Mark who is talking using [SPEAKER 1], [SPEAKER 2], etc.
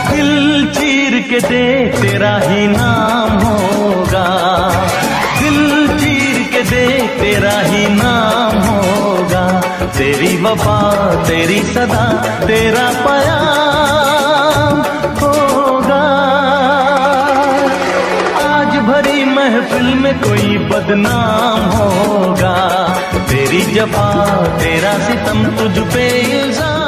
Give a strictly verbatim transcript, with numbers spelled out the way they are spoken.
[SPEAKER 1] दिल चीर के दे तेरा ही नाम होगा, दिल चीर के दे तेरा ही नाम होगा। तेरी वफा तेरी सदा तेरा प्याम होगा। आज भरी महफिल में कोई बदनाम होगा, तेरी जफा तेरा सितम तुझ पे इल्जाम